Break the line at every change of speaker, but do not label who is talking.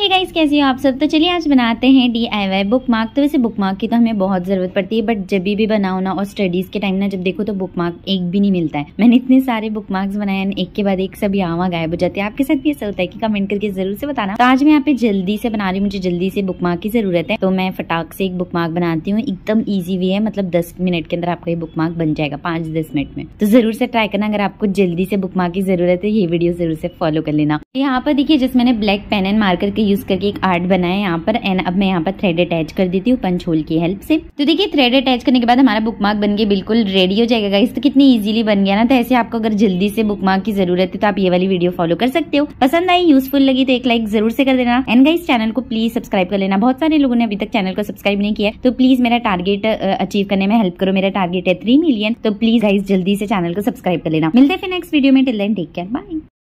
Guys, कैसे हो आप सब। तो चलिए आज बनाते हैं DIY बुकमार्क। तो वैसे बुकमार्क की तो हमें बहुत जरूरत पड़ती है, बट जब भी बनाओ ना और स्टडीज के टाइम ना जब देखो तो बुकमार्क एक भी नहीं मिलता है। मैंने इतने सारे बुकमार्क्स बनाए, एक के बाद एक सब यहाँ गायब हो जाते हैं। आपके साथ भी ऐसा होता है कि कमेंट करके जरूर से बताना। तो आज मैं यहाँ पे जल्दी से बना रही हूँ, मुझे जल्दी से बुकमार्क की जरूरत है, तो मैं फटाक से एक बुकमार्क बनाती हूँ। एकदम ईजी वे है, मतलब 10 मिनट के अंदर आपका ये बुकमार्क बन जाएगा, 5-10 मिनट में। तो जरूर से ट्राई करना। अगर आपको जल्दी से बुकमार्क की जरूरत है, ये वीडियो जरूर से फॉलो कर लेना। यहाँ पर देखिए, जिस मैंने ब्लैक पेन एंड मार्कर के यूज करके एक आर्ट बनाया है यहाँ पर, एंड अब मैं यहाँ पर थ्रेड अटैच कर देती हूँ पंच होल की हेल्प से। तो देखिए थ्रेड अटैच करने के बाद हमारा बुकमार्क बन के बिल्कुल रेडी हो जाएगा गाइस। तो कितनी इजीली बन गया ना। तो ऐसे आपको अगर जल्दी से बुकमार्क की जरूरत है तो आप ये वाली वीडियो फॉलो कर सकते हो। पसंद आई, यूजफुल लगी तो एक लाइक जरूर से कर देना। एंड गाइस चैनल को प्लीज सब्सक्राइब कर लेना। बहुत सारे लोगों ने अभी तक चैनल को सब्सक्राइब नहीं किया, तो प्लीज मेरा टारगेट अचीव करने में हेल्प करो। मेरा टारगेट है 3 मिलियन, तो प्लीज गाइस जल्दी से चैनल को सब्सक्राइब कर लेना। मिलते हैं फिर नेक्स्ट वीडियो में। Till then take care, bye.